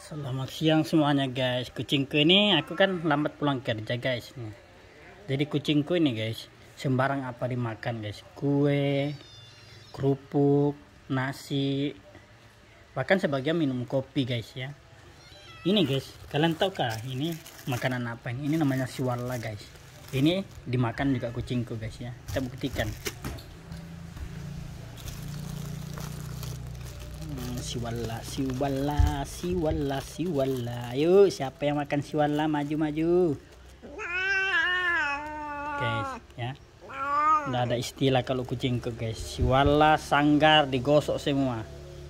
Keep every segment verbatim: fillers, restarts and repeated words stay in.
Selamat siang semuanya guys. Kucingku ini aku kan lambat pulang kerja guys. Jadi kucingku ini guys sembarang apa dimakan guys. Kue, kerupuk, nasi, bahkan sebagian minum kopi guys ya. Ini guys, kalian tahu kah ini makanan apa ini? Ini namanya siwala guys. Ini dimakan juga kucingku guys ya. Kita buktikan. Siwala, siwala, siwala, siwala. Ayo, siapa yang makan siwala? Maju-maju. Guys, ya. Nggak ada istilah kalau kucingku guys. Siwala sanggar digosok semua.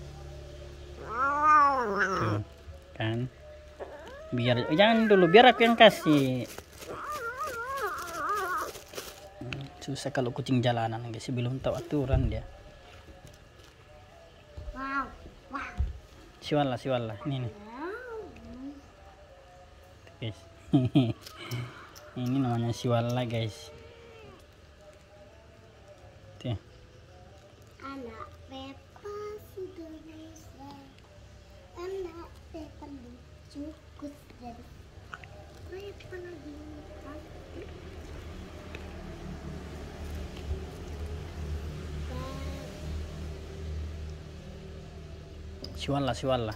Tuh, kan? Biar jangan dulu, biar aku yang kasih. Susah kalau kucing jalanan guys, belum tahu aturan dia. Siwala, siwala, ini nih guys. Ini namanya siwala guys. Tuh. Anak Peppa sudah bisa, anak Peppa lucu dari Peppa lagi. Siwala, siwala.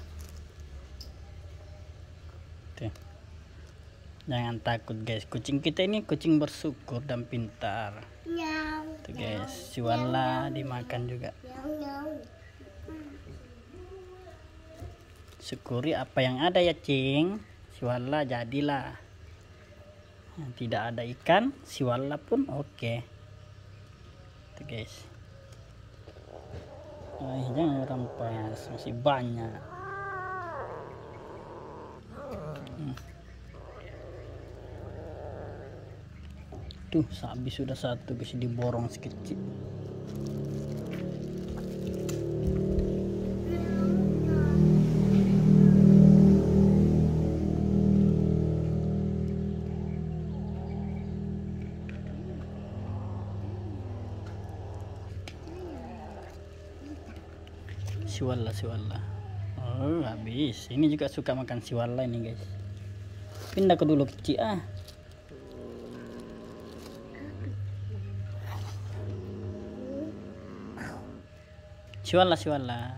Tuh. Jangan takut guys. Kucing kita ini kucing bersyukur dan pintar. Tuh guys, siwala dimakan juga. Syukuri apa yang ada ya cing. Siwala jadilah. Tidak ada ikan, siwala pun oke. Okay. Tuh guys. Ay, jangan rampas, masih banyak. Hmm. Tuh, habis sudah satu guys, diborong sekecil. Siwala, siwala. Oh, habis. Ini juga suka makan siwala ini guys. Pindah ke dulu kecil ah. Siwala, siwala.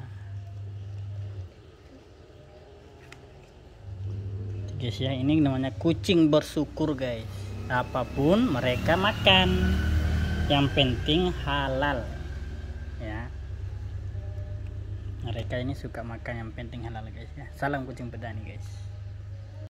Guys ya, ini namanya kucing bersyukur guys. Apapun mereka makan. Yang penting halal. Ya. Mereka ini suka makan yang penting halal guys ya. Salam kucing pedani guys.